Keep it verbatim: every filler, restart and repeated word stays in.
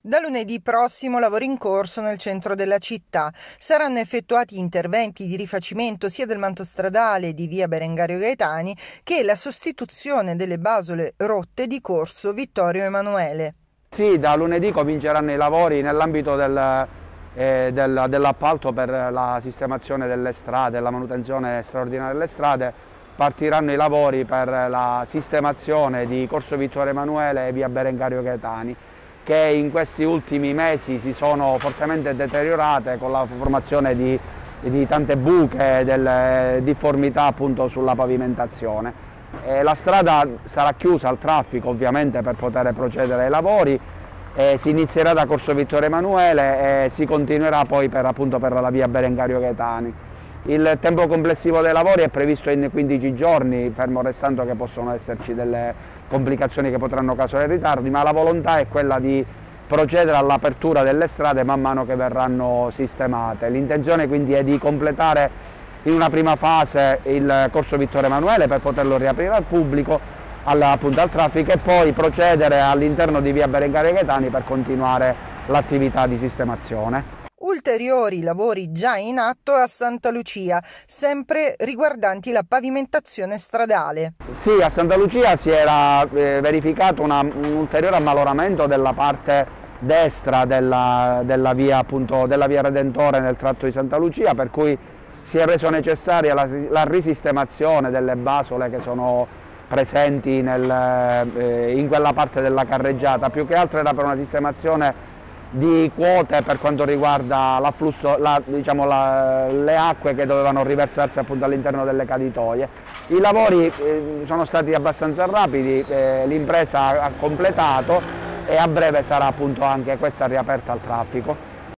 Da lunedì prossimo lavori in corso nel centro della città. Saranno effettuati interventi di rifacimento sia del manto stradale di via Berengario Gaetani che la sostituzione delle basole rotte di corso Vittorio Emanuele. Sì, da lunedì cominceranno i lavori nell'ambito del, eh, del, dell'appalto per la sistemazione delle strade, la manutenzione straordinaria delle strade. Partiranno i lavori per la sistemazione di corso Vittorio Emanuele e via Berengario Gaetani, che in questi ultimi mesi si sono fortemente deteriorate con la formazione di, di tante buche, delle difformità appunto sulla pavimentazione. E la strada sarà chiusa al traffico ovviamente per poter procedere ai lavori, e si inizierà da corso Vittorio Emanuele e si continuerà poi per, appunto, per la via Berengario Gaetani. Il tempo complessivo dei lavori è previsto in quindici giorni, fermo restando che possono esserci delle complicazioni che potranno causare ritardi, ma la volontà è quella di procedere all'apertura delle strade man mano che verranno sistemate. L'intenzione quindi è di completare in una prima fase il corso Vittorio Emanuele per poterlo riaprire al pubblico, al, appunto al traffico, e poi procedere all'interno di via Berengario Gaetani per continuare l'attività di sistemazione. Ulteriori lavori già in atto a Santa Lucia, sempre riguardanti la pavimentazione stradale. Sì, a Santa Lucia si era eh, verificato una, un ulteriore ammaloramento della parte destra della, della, via, appunto, della via Redentore nel tratto di Santa Lucia, per cui si è reso necessaria la, la risistemazione delle basole che sono presenti nel, eh, in quella parte della carreggiata. Più che altro era per una sistemazione di quote per quanto riguarda l'afflusso, la, diciamo, la, le acque che dovevano riversarsi appunto all'interno delle caditoie. I lavori eh, sono stati abbastanza rapidi, eh, l'impresa ha completato e a breve sarà appunto anche questa riaperta al traffico.